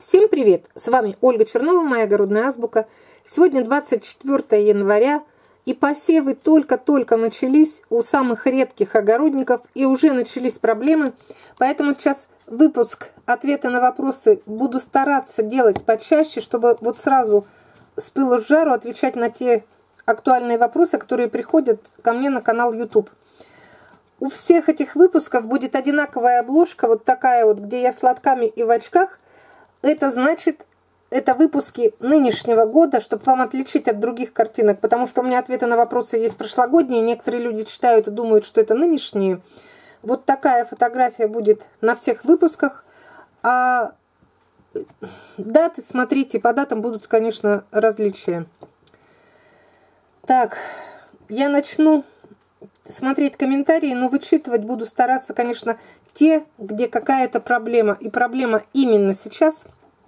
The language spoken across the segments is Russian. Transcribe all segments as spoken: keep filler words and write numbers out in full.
Всем привет! С вами Ольга Чернова, моя огородная азбука. Сегодня двадцать четвёртое января, и посевы только-только начались у самых редких огородников, и уже начались проблемы. Поэтому сейчас выпуск «Ответы на вопросы» буду стараться делать почаще, чтобы вот сразу с пылу с жару отвечать на те актуальные вопросы, которые приходят ко мне на канал YouTube. У всех этих выпусков будет одинаковая обложка, вот такая вот, где я с лотками и в очках. Это значит, это выпуски нынешнего года, чтобы вам отличить от других картинок, потому что у меня ответы на вопросы есть прошлогодние, некоторые люди читают и думают, что это нынешние. Вот такая фотография будет на всех выпусках, а даты, смотрите, по датам будут, конечно, различия. Так, я начну смотреть комментарии, но вычитывать буду стараться, конечно, те, где какая-то проблема. И проблема именно сейчас.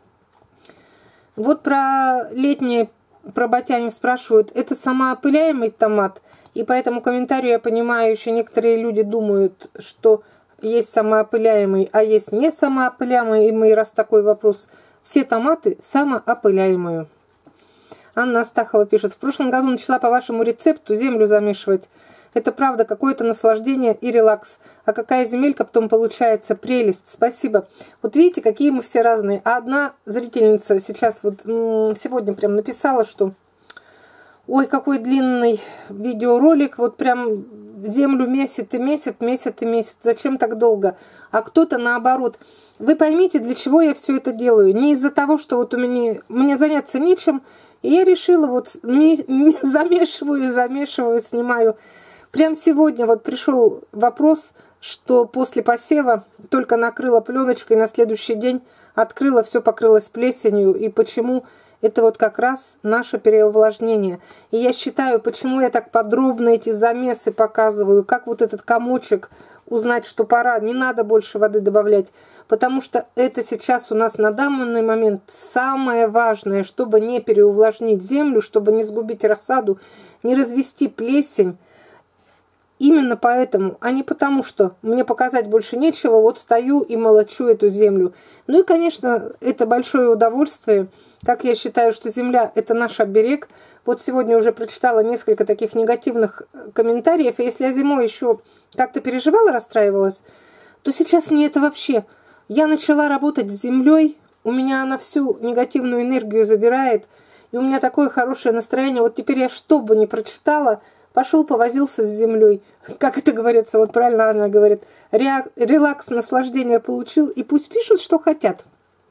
Вот про летнее, про ботяню спрашивают. Это самоопыляемый томат. И по этому комментарию я понимаю, еще некоторые люди думают, что есть самоопыляемый, а есть не самоопыляемый. Раз такой вопрос. Все томаты самоопыляемые. Анна Астахова пишет. В прошлом году начала по вашему рецепту землю замешивать. Это правда, какое-то наслаждение и релакс. А какая земелька потом получается, прелесть. Спасибо. Вот видите, какие мы все разные. А одна зрительница сейчас вот сегодня прям написала, что ой, какой длинный видеоролик, вот прям землю месяц и месяц, месяц и месяц. Зачем так долго? А кто-то наоборот. Вы поймите, для чего я все это делаю. Не из-за того, что вот у меня, мне заняться нечем, и я решила вот замешиваю, замешиваю, снимаю. Прям сегодня вот пришел вопрос, что после посева только накрыла пленочкой, на следующий день открыла, все покрылось плесенью. И почему? Это вот как раз наше переувлажнение. И я считаю, почему я так подробно эти замесы показываю, как вот этот комочек узнать, что пора, не надо больше воды добавлять. Потому что это сейчас у нас на данный момент самое важное, чтобы не переувлажнить землю, чтобы не сгубить рассаду, не развести плесень. Именно поэтому, а не потому, что мне показать больше нечего, вот стою и молочу эту землю. Ну и, конечно, это большое удовольствие. Как я считаю, что земля – это наш оберег. Вот сегодня уже прочитала несколько таких негативных комментариев. И если я зимой еще как-то переживала, расстраивалась, то сейчас мне это вообще... Я начала работать с землей, у меня она всю негативную энергию забирает, и у меня такое хорошее настроение. Вот теперь я что бы ни прочитала... Пошел, повозился с землей. Как это говорится, вот правильно она говорит. Релакс, наслаждение получил. И пусть пишут, что хотят.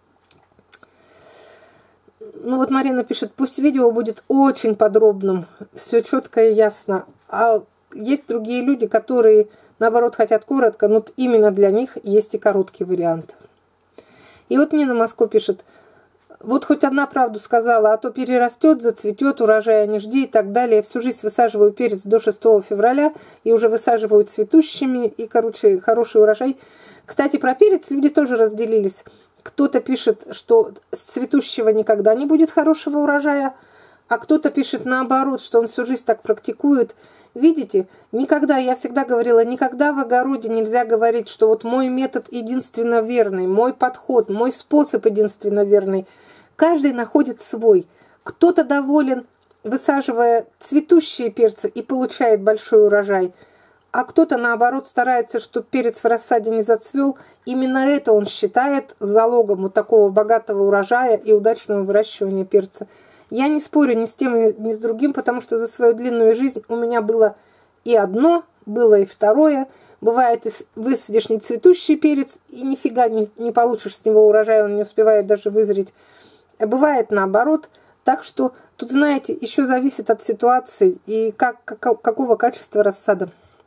Ну вот Марина пишет, пусть видео будет очень подробным. Все четко и ясно. А есть другие люди, которые, наоборот, хотят коротко. Но вот именно для них есть и короткий вариант. И вот Нина Москва пишет. Вот хоть одна правду сказала, а то перерастет, зацветет, урожая не жди и так далее. Я всю жизнь высаживаю перец до шестого февраля и уже высаживаю цветущими и, короче, хороший урожай. Кстати, про перец люди тоже разделились. Кто-то пишет, что с цветущего никогда не будет хорошего урожая, а кто-то пишет наоборот, что он всю жизнь так практикует. Видите, никогда, я всегда говорила, никогда в огороде нельзя говорить, что вот мой метод единственно верный, мой подход, мой способ единственно верный. Каждый находит свой. Кто-то доволен, высаживая цветущие перцы и получает большой урожай, а кто-то, наоборот, старается, чтобы перец в рассаде не зацвел. Именно это он считает залогом вот такого богатого урожая и удачного выращивания перца. Я не спорю ни с тем, ни с другим, потому что за свою длинную жизнь у меня было и одно, было и второе. Бывает, высадишь не цветущий перец, и нифига не, не получишь с него урожай, он не успевает даже вызреть. А бывает наоборот. Так что тут, знаете, еще зависит от ситуации и как, как, какого качества рассада.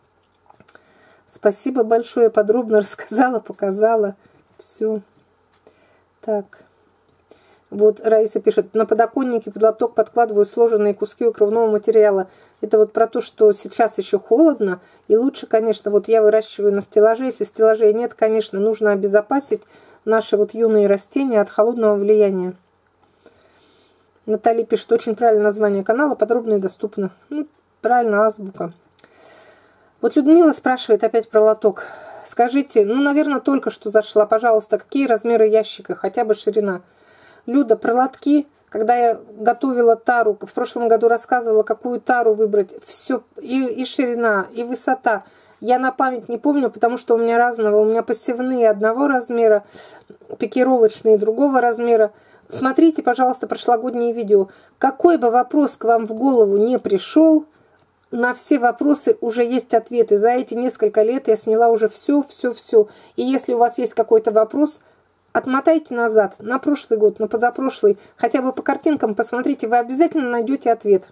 Спасибо большое, подробно рассказала, показала. Все. Так. Вот Раиса пишет, на подоконнике под лоток подкладываю сложенные куски укрывного материала. Это вот про то, что сейчас еще холодно. И лучше, конечно, вот я выращиваю на стеллаже. Если стеллажей нет, конечно, нужно обезопасить наши вот юные растения от холодного влияния. Наталья пишет, очень правильное название канала, подробно и доступно. Ну, правильно, азбука. Вот Людмила спрашивает опять про лоток. Скажите, ну, наверное, только что зашла, пожалуйста, какие размеры ящика, хотя бы ширина? Люда, про лотки, когда я готовила тару, в прошлом году рассказывала, какую тару выбрать, все, и, и ширина, и высота. Я на память не помню, потому что у меня разного. У меня посевные одного размера, пикировочные другого размера. Смотрите, пожалуйста, прошлогодние видео. Какой бы вопрос к вам в голову не пришел, на все вопросы уже есть ответы. За эти несколько лет я сняла уже все, все, все. И если у вас есть какой-то вопрос, отмотайте назад, на прошлый год, на позапрошлый, хотя бы по картинкам посмотрите, вы обязательно найдете ответ.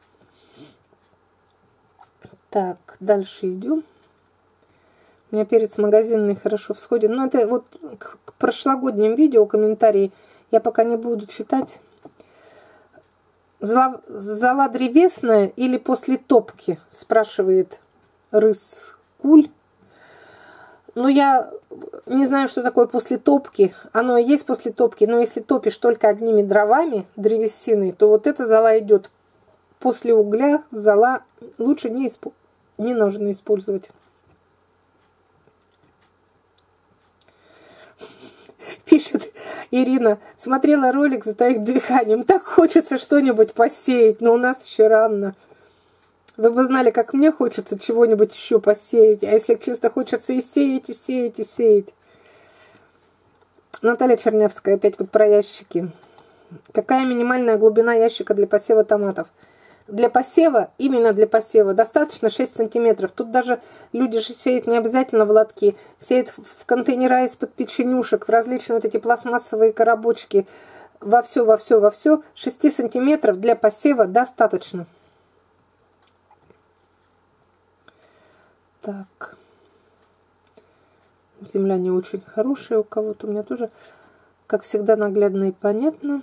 Так, дальше идем. У меня перец магазинный хорошо всходит. Но это вот к прошлогодним видео комментарии я пока не буду читать. Зола, зола древесная или после топки, спрашивает Рыс-Куль. Но я не знаю, что такое после топки. Оно и есть после топки, но если топишь только одними дровами, древесиной, то вот эта зола идет. После угля зола лучше не, исп... не нужно использовать. Пишет Ирина, смотрела ролик «Затаив дыханием». Так хочется что-нибудь посеять, но у нас еще рано. Вы бы знали, как мне хочется чего-нибудь еще посеять. А если чисто хочется и сеять, и сеять, и сеять. Наталья Чернявская, опять вот про ящики. Какая минимальная глубина ящика для посева томатов? Для посева, именно для посева, достаточно шесть сантиметров. Тут даже люди же сеют не обязательно в лотки. Сеют в контейнера из-под печенюшек, в различные вот эти пластмассовые коробочки. Во все, во все, во все. шесть сантиметров для посева достаточно. Так. Земля не очень хорошая у кого-то. У меня тоже, как всегда, наглядно и понятно.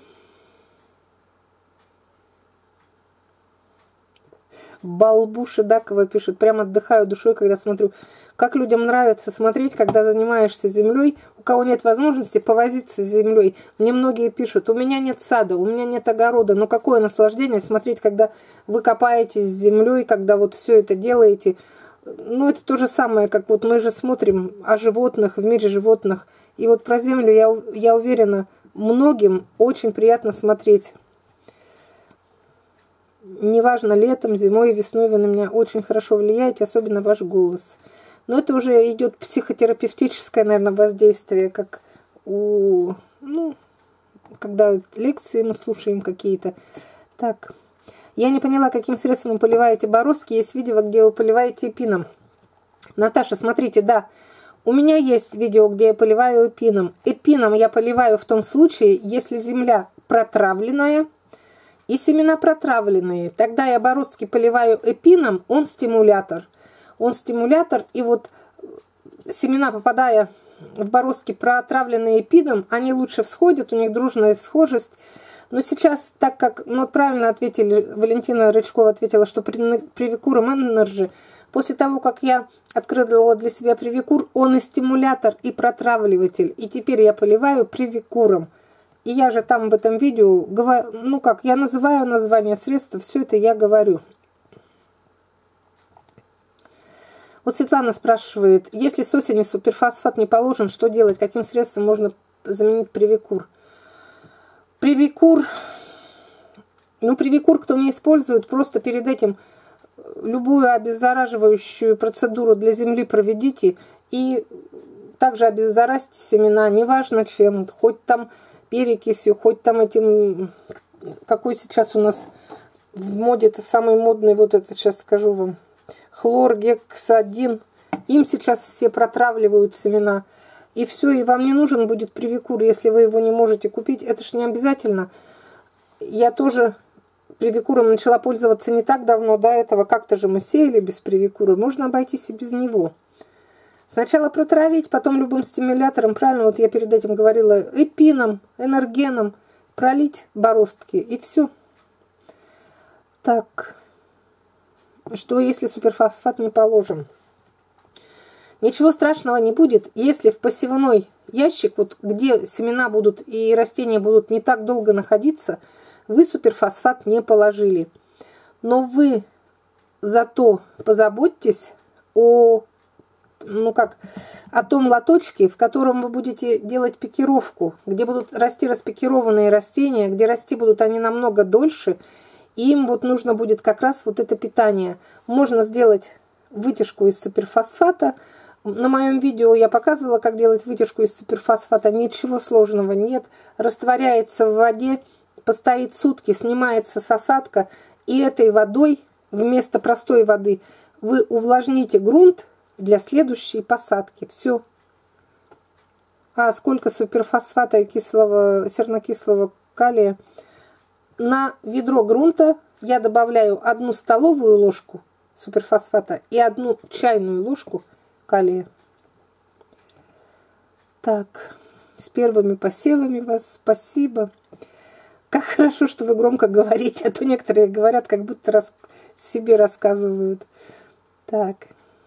Балбуша Дакова пишет, прям отдыхаю душой, когда смотрю, как людям нравится смотреть, когда занимаешься землей, у кого нет возможности повозиться с землей. Мне многие пишут, у меня нет сада, у меня нет огорода, но какое наслаждение смотреть, когда вы копаетесь с землей, когда вот все это делаете. Ну, это то же самое, как вот мы же смотрим о животных, в мире животных. И вот про землю, я, я уверена, многим очень приятно смотреть. Неважно, летом, зимой, весной вы на меня очень хорошо влияете, особенно ваш голос. Но это уже идет психотерапевтическое, наверное, воздействие, как у, ну, когда лекции мы слушаем какие-то. Так, я не поняла, каким средством вы поливаете бороздки. Есть видео, где вы поливаете эпином. Наташа, смотрите, да, у меня есть видео, где я поливаю эпином. Эпином я поливаю в том случае, если земля протравленная, и семена протравленные. Тогда я бороздки поливаю эпином, он стимулятор. Он стимулятор, и вот семена, попадая в бороздки, протравленные эпином, они лучше всходят, у них дружная всхожесть. Но сейчас, так как, ну правильно ответили, Валентина Рычкова ответила, что Привикуром Энерджи, после того, как я открыла для себя Привикур, он и стимулятор, и протравливатель. И теперь я поливаю Привикуром. И я же там в этом видео, говорю, ну как, я называю название средства, все это я говорю. Вот Светлана спрашивает, если с осени суперфосфат не положен, что делать? Каким средством можно заменить Привикур? Привикур, ну Привикур кто не использует, просто перед этим любую обеззараживающую процедуру для земли проведите. И также обеззаразьте семена, неважно чем, хоть там перекисью, хоть там этим, какой сейчас у нас в моде, это самый модный, вот это сейчас скажу вам, хлоргексадин. Им сейчас все протравливают семена. И все, и вам не нужен будет Привикур, если вы его не можете купить. Это ж не обязательно. Я тоже Привикуром начала пользоваться не так давно, до этого как-то же мы сеяли без Привикура. Можно обойтись и без него. Сначала протравить, потом любым стимулятором, правильно, вот я перед этим говорила, эпином, энергеном, пролить бороздки, и все. Так, что если суперфосфат не положим? Ничего страшного не будет, если в посевной ящик, вот где семена будут и растения будут не так долго находиться, вы суперфосфат не положили. Но вы зато позаботьтесь о ну как, о том лоточке, в котором вы будете делать пикировку, где будут расти распикированные растения, где расти будут они намного дольше, и им вот нужно будет как раз вот это питание. Можно сделать вытяжку из суперфосфата. На моем видео я показывала, как делать вытяжку из суперфосфата. Ничего сложного нет. Растворяется в воде, постоит сутки, снимается с осадка, и этой водой вместо простой воды вы увлажните грунт для следующей посадки. Все. А сколько суперфосфата и кислого, сернокислого калия? На ведро грунта я добавляю одну столовую ложку суперфосфата и одну чайную ложку калия. Так, с первыми посевами вас спасибо. Как хорошо, что вы громко говорите, а то некоторые говорят, как будто рас... себе рассказывают. Так.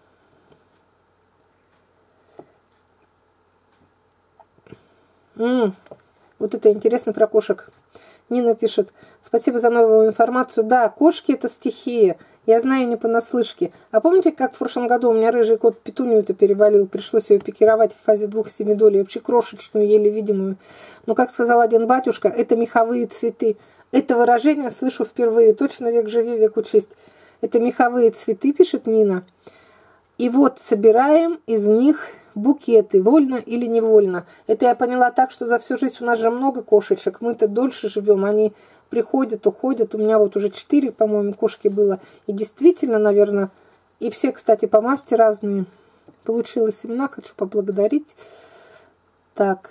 М-м, вот это интересно про кошек. Нина пишет: спасибо за новую информацию. Да, кошки это стихия. Я знаю не понаслышке. А помните, как в прошлом году у меня рыжий кот петунию-то перевалил? Пришлось ее пикировать в фазе двух семидолей, вообще крошечную, еле видимую. Но, как сказал один батюшка, это меховые цветы. Это выражение слышу впервые. Точно век живи, век учесть. Это меховые цветы, пишет Нина. И вот собираем из них букеты, вольно или невольно. Это я поняла так, что за всю жизнь у нас же много кошечек. Мы-то дольше живем, они приходят, уходят. У меня вот уже четыре, по-моему, кошки было. И действительно, наверное, и все, кстати, по масти разные. Получила семена, хочу поблагодарить. Так.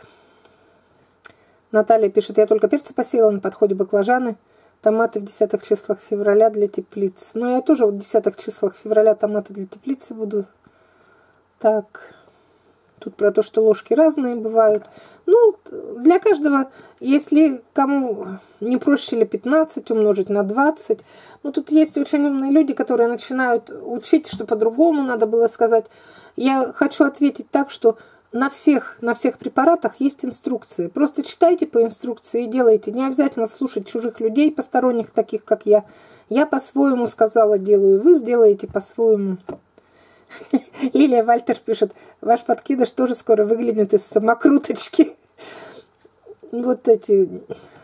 Наталья пишет: я только перцы посеяла, на подходе баклажаны, томаты в десятых числах февраля для теплиц. Но я тоже вот в десятых числах февраля томаты для теплицы буду. Так. Тут про то, что ложки разные бывают. Ну, для каждого, если кому не проще ли пятнадцать умножить на двадцать. Ну, тут есть очень умные люди, которые начинают учить, что по-другому надо было сказать. Я хочу ответить так, что на всех, на всех препаратах есть инструкции. Просто читайте по инструкции и делайте. Не обязательно слушать чужих людей, посторонних, таких как я. Я по-своему сказала, делаю. Вы сделаете по-своему. Лилия Вальтер пишет: ваш подкидыш тоже скоро выглянет из самокруточки. Вот эти...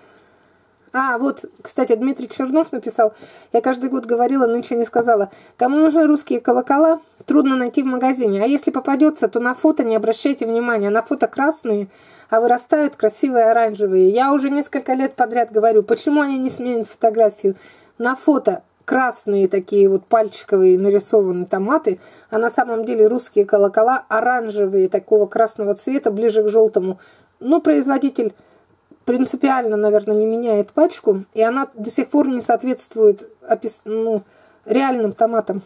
А, вот, кстати, Дмитрий Чернов написал: я каждый год говорила, но ничего не сказала. Кому нужны русские колокола, трудно найти в магазине. А если попадется, то на фото не обращайте внимания. На фото красные, а вырастают красивые оранжевые. Я уже несколько лет подряд говорю, почему они не сменят фотографию. На фото красные такие вот пальчиковые нарисованные томаты, а на самом деле русские колокола оранжевые, такого красного цвета, ближе к желтому. Но производитель принципиально, наверное, не меняет пачку, и она до сих пор не соответствует опис... ну, реальным томатам.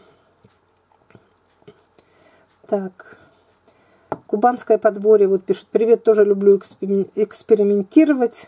Так. Кубанское подворье вот пишет: привет, тоже люблю экспериментировать.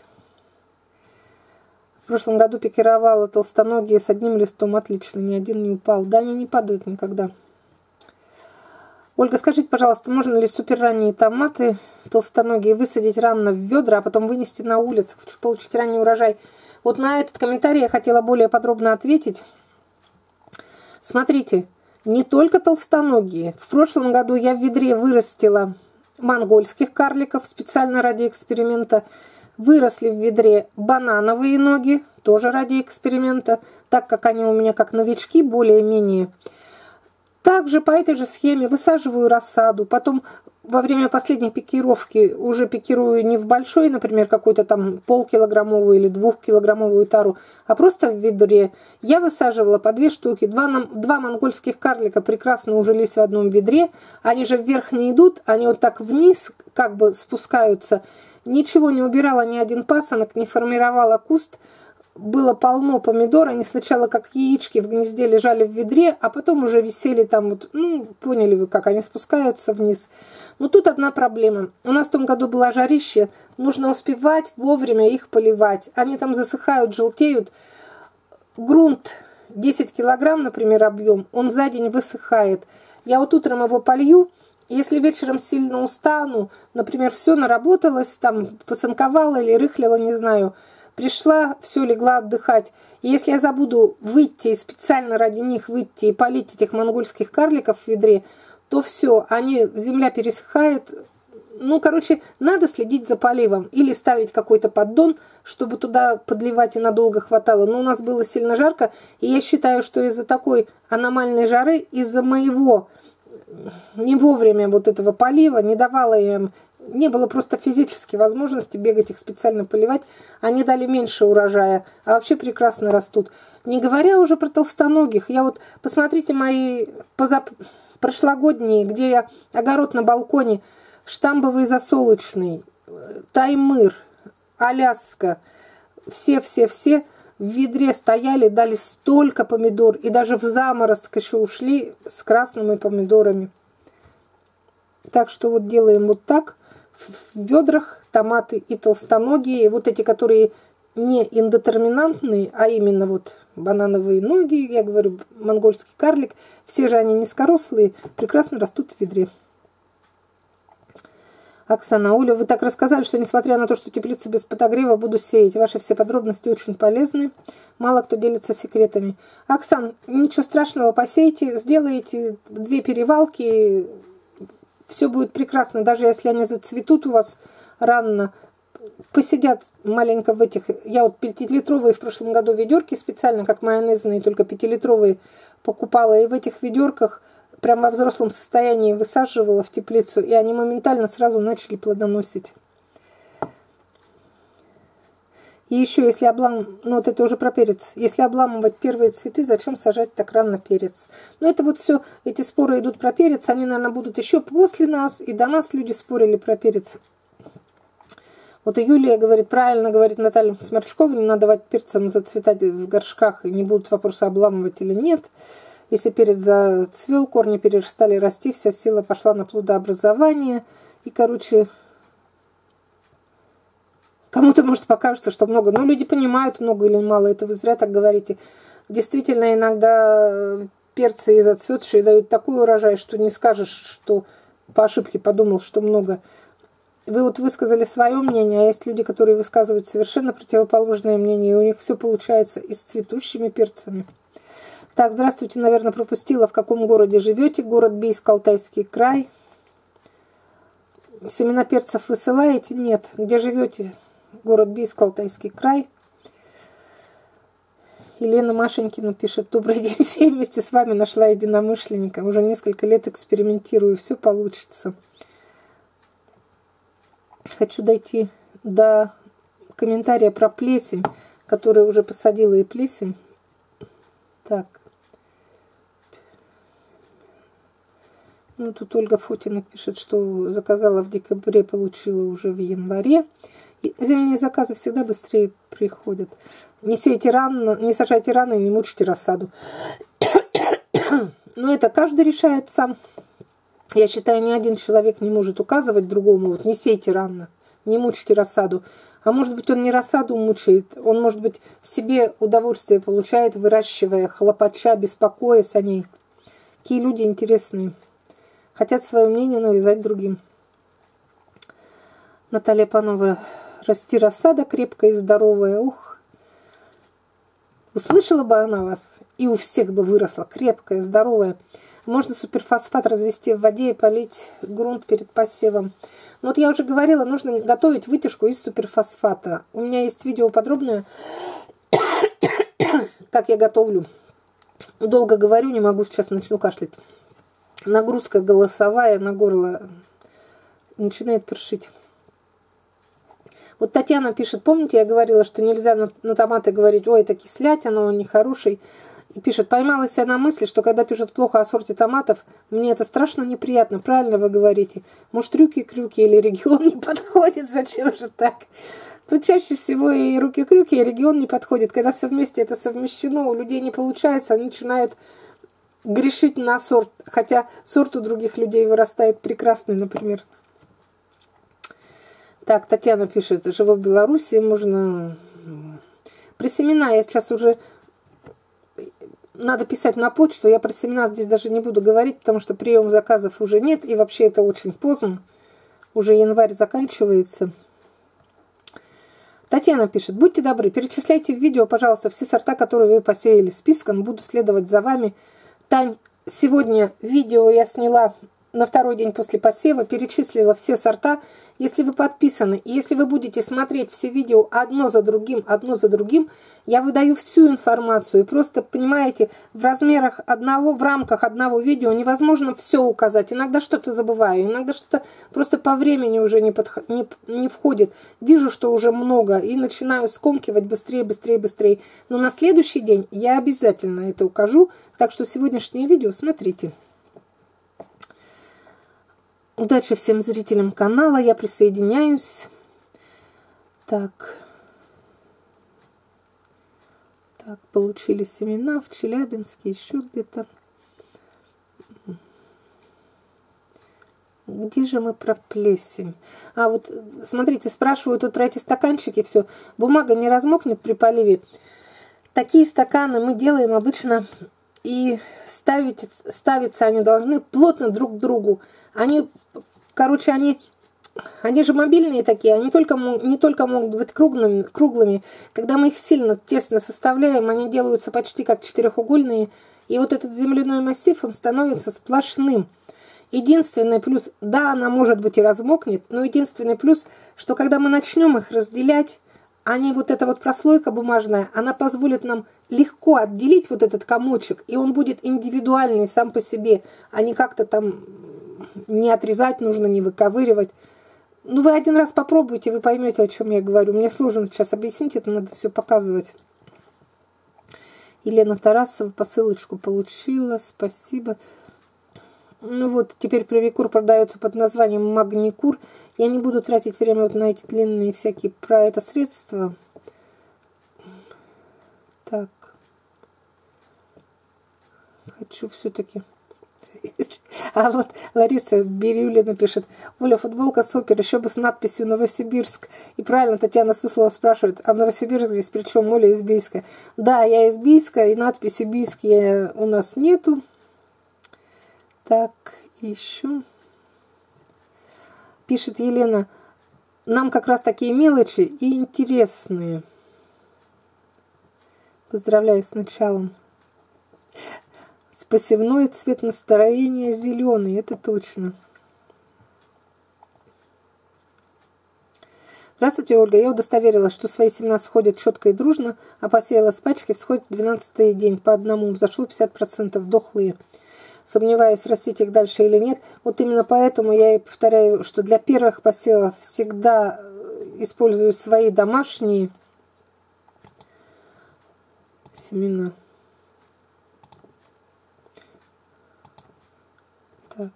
В прошлом году пикировала толстоногие с одним листом, отлично, ни один не упал. Да, они не падают никогда. Ольга, скажите, пожалуйста, можно ли суперранние томаты толстоногие высадить рано в ведра, а потом вынести на улицу, чтобы получить ранний урожай? Вот на этот комментарий я хотела более подробно ответить. Смотрите, не только толстоногие. В прошлом году я в ведре вырастила монгольских карликов специально ради эксперимента. Выросли в ведре банановые ноги, тоже ради эксперимента, так как они у меня как новички более-менее. Также по этой же схеме высаживаю рассаду, потом во время последней пикировки уже пикирую не в большой, например, какой-то там полкилограммовую или двухкилограммовую тару, а просто в ведре. Я высаживала по две штуки, два, два монгольских карлика прекрасно ужились в одном ведре, они же вверх не идут, они вот так вниз как бы спускаются. Ничего не убирала, ни один пасынок, не формировала куст. Было полно помидор. Они сначала как яички в гнезде лежали в ведре, а потом уже висели там вот, ну, поняли вы, как они спускаются вниз. Но тут одна проблема. У нас в том году было жарище. Нужно успевать вовремя их поливать. Они там засыхают, желтеют. Грунт десять килограмм, например, объем, он за день высыхает. Я вот утром его полью. Если вечером сильно устану, например, все наработалось, там посынковала или рыхлила, не знаю, пришла, все, легла отдыхать. И если я забуду выйти, специально ради них выйти и полить этих монгольских карликов в ведре, то все, они, земля пересыхает. Ну, короче, надо следить за поливом или ставить какой-то поддон, чтобы туда подливать и надолго хватало. Но у нас было сильно жарко, и я считаю, что из-за такой аномальной жары, из-за моего не вовремя вот этого полива, не давала им, не было просто физически возможности бегать их специально поливать, они дали меньше урожая, а вообще прекрасно растут. Не говоря уже про толстоногих, я вот, посмотрите мои позап... прошлогодние, где я огород на балконе, штамбовый засолочный, таймыр, Аляска, все-все-все в ведре стояли, дали столько помидор, и даже в заморозок еще ушли с красными помидорами. Так что вот делаем вот так. В ведрах томаты и толстоногие, вот эти, которые не индетерминантные, а именно вот банановые ноги, я говорю, монгольский карлик, все же они низкорослые, прекрасно растут в ведре. Оксана, Оля, вы так рассказали, что несмотря на то, что теплица без подогрева, буду сеять. Ваши все подробности очень полезны. Мало кто делится секретами. Оксан, ничего страшного, посейте, сделайте две перевалки, все будет прекрасно. Даже если они зацветут у вас рано, посидят маленько в этих... Я вот пятилитровые в прошлом году ведерки специально, как майонезные, только пятилитровые покупала. И в этих ведерках прям во взрослом состоянии высаживала в теплицу, и они моментально сразу начали плодоносить. И еще, если облам... ну вот это уже про перец, если обламывать первые цветы, зачем сажать так рано перец? Но это вот все, эти споры идут про перец, они, наверное, будут еще после нас, и до нас люди спорили про перец. Вот и Юлия говорит, правильно говорит Наталья Сморчкова, не надо давать перцам зацветать в горшках, и не будут вопросы обламывать или нет. Если перец зацвел, корни перестали расти, вся сила пошла на плодообразование. И, короче, кому-то, может, покажется, что много. Но люди понимают, много или мало. Это вы зря так говорите. Действительно, иногда перцы и зацветшие дают такой урожай, что не скажешь, что по ошибке подумал, что много. Вы вот высказали свое мнение, а есть люди, которые высказывают совершенно противоположное мнение, и у них все получается и с цветущими перцами. Так, здравствуйте, наверное, пропустила, в каком городе живете. Город Бийск, Алтайский край. Семена перцев высылаете? Нет. Где живете? Город Бийск, Алтайский край. Елена Машенькина пишет. Добрый день, все вместе с вами нашла единомышленника. Уже несколько лет экспериментирую, все получится. Хочу дойти до комментария про плесень, который уже посадила и плесень. Так. Ну, тут Ольга Фотина пишет, что заказала в декабре, получила уже в январе. И зимние заказы всегда быстрее приходят. Не сейте рано, не сажайте рано и не мучите рассаду. Но это каждый решает сам. Я считаю, ни один человек не может указывать другому, вот не сейте рано, не мучите рассаду. А может быть, он не рассаду мучает, он, может быть, себе удовольствие получает, выращивая, хлопача, беспокоясь о ней. Какие люди интересные. Хотят свое мнение навязать другим. Наталья Панова. Расти рассада крепкая и здоровая. Ух. Услышала бы она вас, и у всех бы выросла крепкая, здоровая. Можно суперфосфат развести в воде и полить грунт перед посевом. Но вот я уже говорила, нужно готовить вытяжку из суперфосфата. У меня есть видео подробное, как я готовлю. Долго говорю, не могу, сейчас начну кашлять. Нагрузка голосовая на горло начинает першить. Вот Татьяна пишет, помните, я говорила, что нельзя на, на томаты говорить, ой, это кислятина, он нехороший. И пишет, поймалась я на мысли, что когда пишут плохо о сорте томатов, мне это страшно неприятно. Правильно вы говорите. Может, рюки-крюки или регион не подходит, зачем же так? Тут чаще всего и руки-крюки, и регион не подходит. Когда все вместе это совмещено, у людей не получается, они начинают грешить на сорт. Хотя сорт у других людей вырастает прекрасный, например. Так, Татьяна пишет, живу в Беларуси, можно... При семена я сейчас уже... Надо писать на почту, я про семена здесь даже не буду говорить, потому что прием заказов уже нет, и вообще это очень поздно. Уже январь заканчивается. Татьяна пишет, будьте добры, перечисляйте в видео, пожалуйста, все сорта, которые вы посеяли списком, буду следовать за вами. Тань, сегодня видео я сняла на второй день после посева перечислила все сорта. Если вы подписаны, и если вы будете смотреть все видео одно за другим, одно за другим, я выдаю всю информацию. И просто, понимаете, в размерах одного, в рамках одного видео невозможно все указать. Иногда что-то забываю, иногда что-то просто по времени уже не, подх... не, не входит. Вижу, что уже много, и начинаю скомкивать быстрее, быстрее, быстрее. Но на следующий день я обязательно это укажу. Так что сегодняшнее видео смотрите. Удачи всем зрителям канала, я присоединяюсь. Так. Так, получили семена в Челябинске, еще где-то. Где же мы про плесень? А вот, смотрите, спрашивают тут про эти стаканчики, все. Бумага не размокнет при поливе. Такие стаканы мы делаем обычно, и ставить, ставиться они должны плотно друг к другу. Они, короче, они, они же мобильные такие, они только, не только могут быть круглыми, круглыми. Когда мы их сильно тесно составляем, они делаются почти как четырехугольные. И вот этот земляной массив, он становится сплошным. Единственный плюс, да, она может быть и размокнет, но единственный плюс, что когда мы начнем их разделять, они, вот эта вот прослойка бумажная, она позволит нам легко отделить вот этот комочек, и он будет индивидуальный сам по себе, а не как-то там не отрезать нужно, не выковыривать. Ну, вы один раз попробуйте, вы поймете, о чем я говорю. Мне сложно сейчас объяснить, это надо все показывать. Елена Тарасова посылочку получила, спасибо. Ну вот, теперь Привикур продается под названием Магникур. Я не буду тратить время вот на эти длинные всякие про это средства. Так. Хочу все-таки... А вот Лариса Бирюлина пишет: Оля, футболка супер, еще бы с надписью «Новосибирск». И правильно Татьяна Суслова спрашивает: а Новосибирск здесь при чем? Оля из Бийска. Да, я из Бийска, и надписи «Бийские» у нас нету. Так, еще. Пишет Елена: нам как раз такие мелочи и интересные. Поздравляю с началом. Посевной цвет настроения зеленый, это точно. Здравствуйте, Ольга. Я удостоверилась, что свои семена сходят четко и дружно, а посеяла с пачки, всходит двенадцатый день по одному. Взошло пятьдесят процентов дохлые. Сомневаюсь, растить их дальше или нет. Вот именно поэтому я и повторяю, что для первых посевов всегда использую свои домашние семена. Так.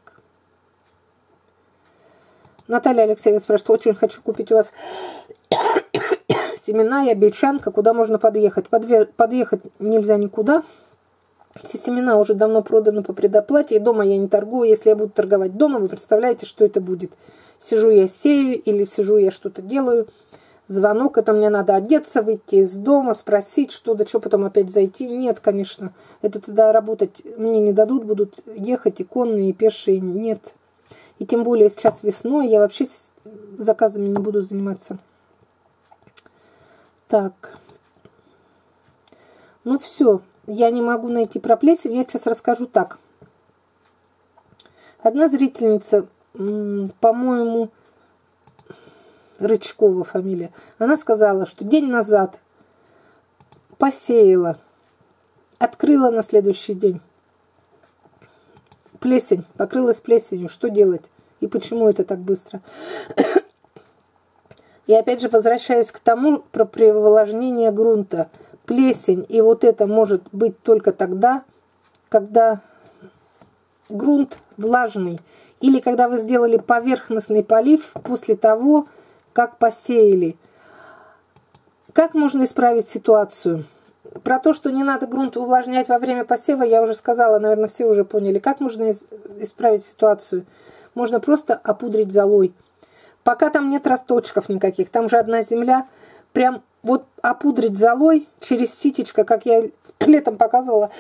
Наталья Алексеева спрашивает: очень хочу купить у вас семена, я бельчанка, куда можно подъехать? Подве... Подъехать нельзя никуда. Все семена уже давно проданы по предоплате, и дома я не торгую. Если я буду торговать дома, вы представляете, что это будет? Сижу я сею или сижу я что-то делаю. Звонок, это мне надо одеться, выйти из дома, спросить, что да что, потом опять зайти. Нет, конечно, это тогда работать мне не дадут, будут ехать и конные, и пешие, нет. И тем более сейчас весной я вообще заказами не буду заниматься. Так. Ну все, я не могу найти про плесень, я сейчас расскажу так. Одна зрительница, по-моему, Рычкова фамилия, она сказала, что день назад посеяла, открыла на следующий день. Плесень, покрылась плесенью. Что делать? И почему это так быстро? И опять же возвращаюсь к тому про переувлажнение грунта. Плесень и вот это может быть только тогда, когда грунт влажный. Или когда вы сделали поверхностный полив после того, как посеяли. Как можно исправить ситуацию? Про то, что не надо грунт увлажнять во время посева, я уже сказала, наверное, все уже поняли. Как можно исправить ситуацию? Можно просто опудрить золой. Пока там нет росточков никаких, там же одна земля. Прям вот опудрить золой через ситечко, как я летом показывала,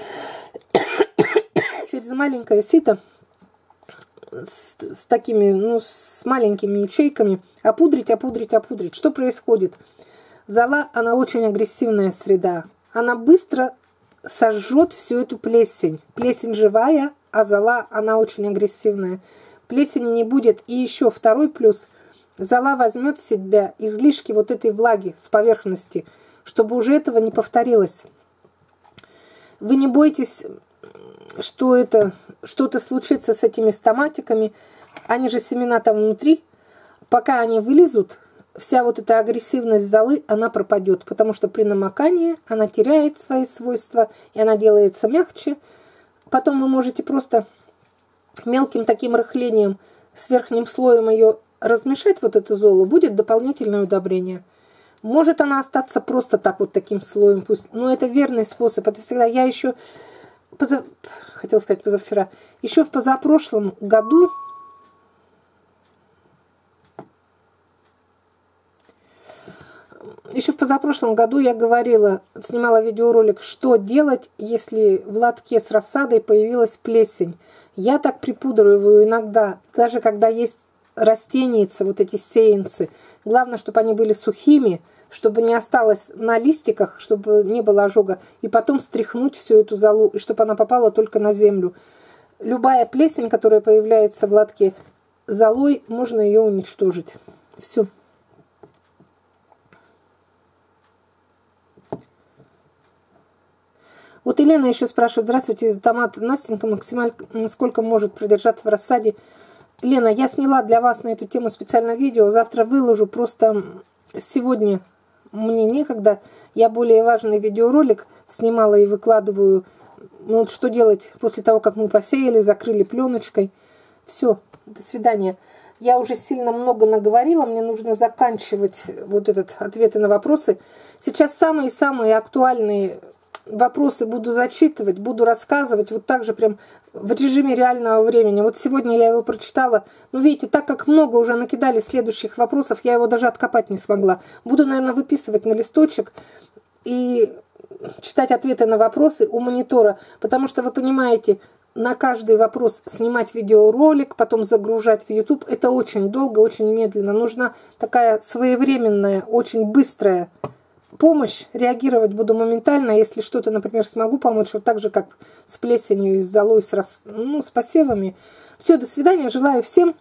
через маленькое сито, С, с такими, ну, с маленькими ячейками, опудрить, опудрить, опудрить. Что происходит? Зола, она очень агрессивная среда. Она быстро сожжет всю эту плесень. Плесень живая, а зола, она очень агрессивная. плесени не будет. И еще второй плюс. Зола возьмет в себя излишки вот этой влаги с поверхности, чтобы уже этого не повторилось. Вы не бойтесь, что это что-то случится с этими стоматиками. Они же семена там внутри. Пока они вылезут, вся вот эта агрессивность золы, она пропадет. Потому что при намокании она теряет свои свойства, и она делается мягче. Потом вы можете просто мелким таким рыхлением с верхним слоем ее размешать, вот эту золу, будет дополнительное удобрение. Может она остаться просто так вот таким слоем, пусть. Но это верный способ. Это всегда. Я еще, позав... хотела сказать позавчера, еще в позапрошлом году, еще в позапрошлом году я говорила, снимала видеоролик, что делать, если в лотке с рассадой появилась плесень. Я так припудриваю иногда, даже когда есть растеницы, вот эти сеянцы. Главное, чтобы они были сухими, чтобы не осталось на листиках, чтобы не было ожога. И потом стряхнуть всю эту золу, и чтобы она попала только на землю. Любая плесень, которая появляется в лотке, золой можно ее уничтожить. Все. Вот Елена еще спрашивает: здравствуйте, томат Настенька максимально сколько может продержаться в рассаде? Лена, я сняла для вас на эту тему специальное видео, завтра выложу, просто сегодня мне некогда. Я более важный видеоролик снимала и выкладываю. Ну, вот что делать после того, как мы посеяли, закрыли пленочкой. Все, до свидания. Я уже сильно много наговорила, мне нужно заканчивать вот этот ответы на вопросы. Сейчас самые-самые актуальные вопросы буду зачитывать, буду рассказывать, вот так же прям в режиме реального времени. Вот сегодня я его прочитала. Но видите, так как много уже накидали следующих вопросов, я его даже откопать не смогла. Буду, наверное, выписывать на листочек и читать ответы на вопросы у монитора. Потому что, вы понимаете, на каждый вопрос снимать видеоролик, потом загружать в YouTube, это очень долго, очень медленно. Нужна такая своевременная, очень быстрая помощь, реагировать буду моментально. Если что-то, например, смогу помочь, вот так же, как с плесенью, и с золой, с, рас... ну, с посевами. Все, до свидания. Желаю всем.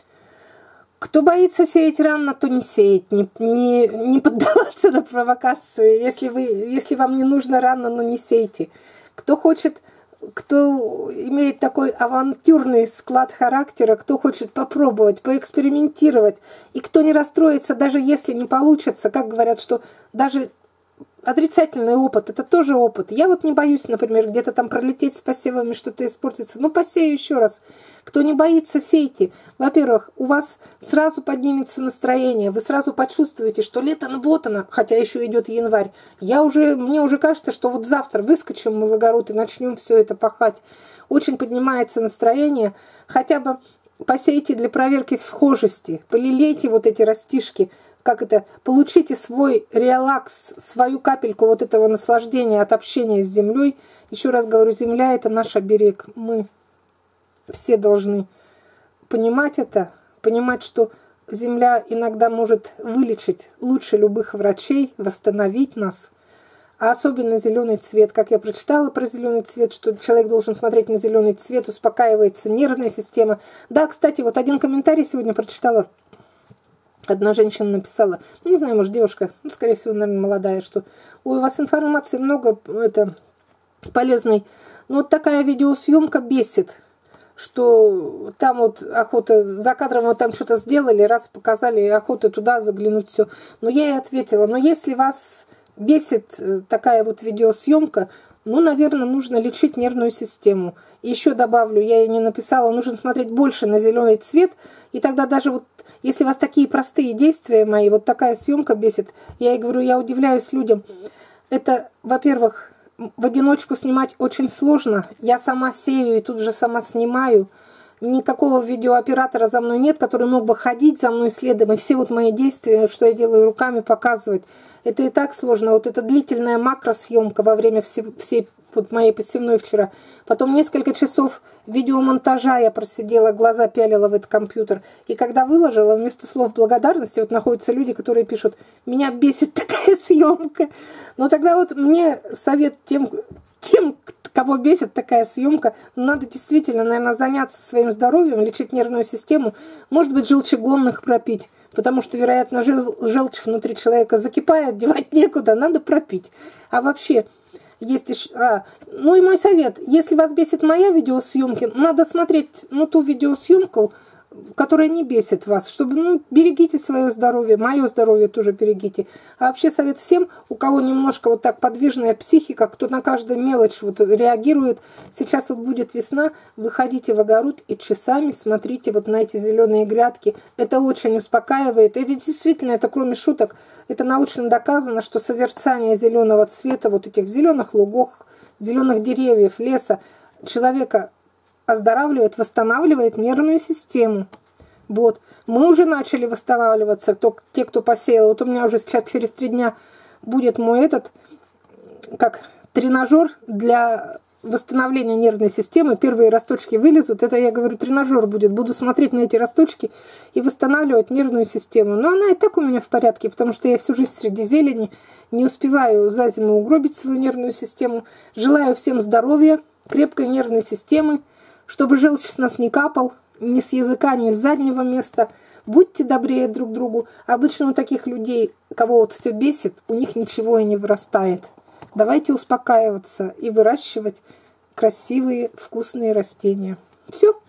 Кто боится сеять рано, то не сеять, не, не, не поддаваться на провокации. Если, вы, если вам не нужно рано, ну не сейте. Кто хочет, кто имеет такой авантюрный склад характера, кто хочет попробовать, поэкспериментировать, и кто не расстроится, даже если не получится, как говорят, что даже отрицательный опыт – это тоже опыт. Я вот не боюсь, например, где-то там пролететь с посевами, что-то испортится. Ну, посею еще раз. Кто не боится, сейте. Во-первых, у вас сразу поднимется настроение. Вы сразу почувствуете, что лето, ну вот оно, хотя еще идет январь. Я уже, мне уже кажется, что вот завтра выскочим мы в огород и начнем все это пахать. Очень поднимается настроение. Хотя бы посейте для проверки всхожести. Полилейте вот эти растишки. Как это, получите свой релакс, свою капельку вот этого наслаждения от общения с землей. Еще раз говорю, земля – это наш оберег. Мы все должны понимать это, понимать, что земля иногда может вылечить лучше любых врачей, восстановить нас. А особенно зеленый цвет. Как я прочитала про зеленый цвет, что человек должен смотреть на зеленый цвет, успокаивается нервная система. Да, кстати, вот один комментарий сегодня прочитала. Одна женщина написала, ну не знаю, может девушка, ну скорее всего, наверное, молодая, что ой, у вас информации много, это полезной, но вот такая видеосъемка бесит, что там вот охота, за кадром вот там что-то сделали, раз показали, охота туда заглянуть, все. Но я ей ответила, но если вас бесит такая вот видеосъемка, ну, наверное, нужно лечить нервную систему. Еще добавлю, я ей не написала, нужно смотреть больше на зеленый цвет, и тогда даже вот если вас такие простые действия мои, вот такая съемка бесит, я ей говорю, я удивляюсь людям. Это, во-первых, в одиночку снимать очень сложно. Я сама сею и тут же сама снимаю. Никакого видеооператора за мной нет, который мог бы ходить за мной следом. И все вот мои действия, что я делаю руками, показывать. Это и так сложно. Вот эта длительная макросъемка во время всей, всей вот моей посевной вчера. Потом несколько часов видеомонтажа я просидела, глаза пялила в этот компьютер. И когда выложила, вместо слов благодарности, вот находятся люди, которые пишут, меня бесит такая съемка. Но тогда вот мне совет тем, тем, кого бесит такая съемка, надо действительно, наверное, заняться своим здоровьем, лечить нервную систему, может быть, желчегонных пропить, потому что, вероятно, жел, желчь внутри человека закипает, девать некуда, надо пропить. А вообще, есть еще... А, ну и мой совет, если вас бесит моя видеосъемка, надо смотреть, ну, ту видеосъемку, которая не бесит вас, чтобы, ну, берегите свое здоровье, мое здоровье тоже берегите. А вообще совет всем, у кого немножко вот так подвижная психика, кто на каждую мелочь вот реагирует, сейчас вот будет весна, выходите в огород и часами смотрите вот на эти зеленые грядки. Это очень успокаивает. Это действительно, это кроме шуток, это научно доказано, что созерцание зеленого цвета, вот этих зеленых лугов, зеленых деревьев, леса, человека оздоравливает, восстанавливает нервную систему. Вот. Мы уже начали восстанавливаться, то, те, кто посеял. Вот у меня уже сейчас через три дня будет мой этот, как тренажер для восстановления нервной системы. Первые росточки вылезут. Это, я говорю, тренажер будет. Буду смотреть на эти росточки и восстанавливать нервную систему. Но она и так у меня в порядке, потому что я всю жизнь среди зелени. Не успеваю за зиму угробить свою нервную систему. Желаю всем здоровья, крепкой нервной системы, чтобы желчь с нас не капал, ни с языка, ни с заднего места. Будьте добрее друг другу. Обычно у таких людей, кого вот все бесит, у них ничего и не вырастает. Давайте успокаиваться и выращивать красивые, вкусные растения. Все.